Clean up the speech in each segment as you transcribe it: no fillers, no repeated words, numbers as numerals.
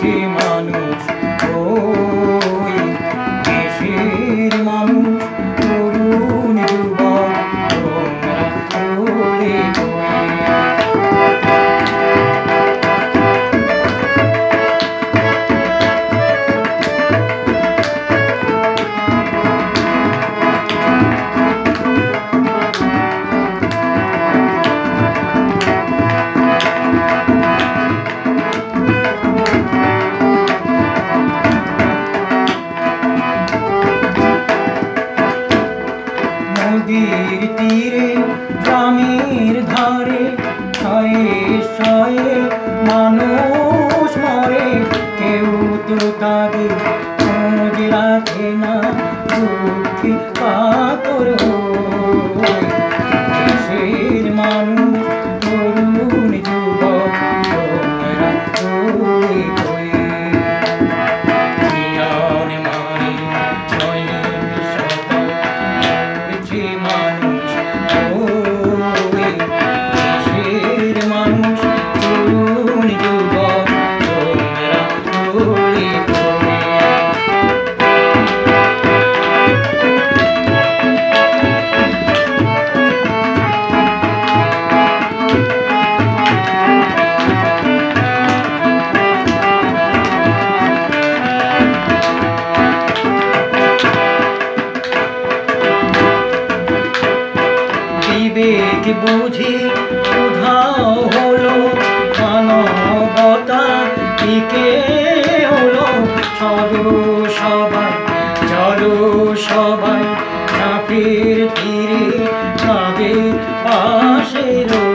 দেশে মানুষ ওই দেশের মানুষ তরুণ যুবক তোমরা কোলে নদীর তীরে গ্রামের ধারে শয়ে শয়ে মানুষ মরে কেউ তো তাদের খোঁজ রাখে না দুঃখী কাতর দেশের মানুষ তরুণ যুবক তোমরা কোলে কোলে মানুষ ওই দেশের মানুষ তরুণ যুবক তোমরা কোলে কোলে বিবেক বুঝি উধাও হলো মানবতা টিকে হলো সবাই চলো সবাই চাপের তীরে তাদের পাশে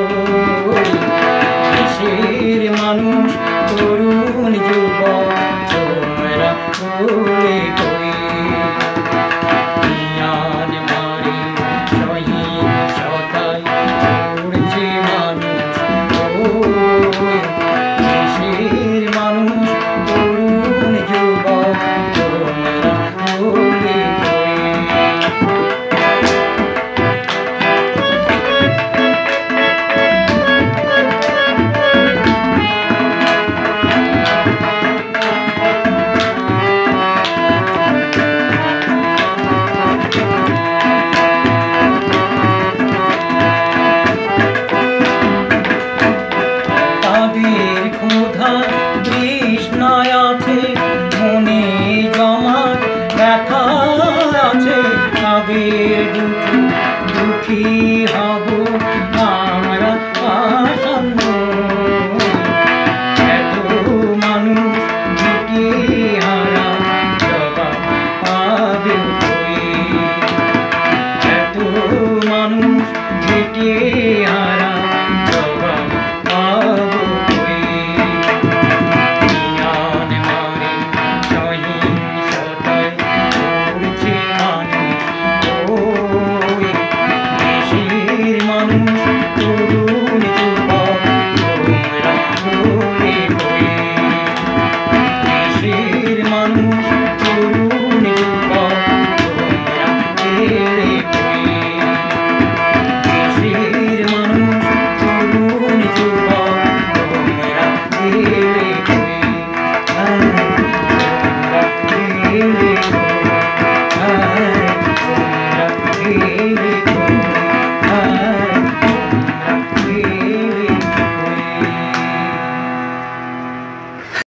দেশের মানুষ তরুণ যুবক তোমরা কোলে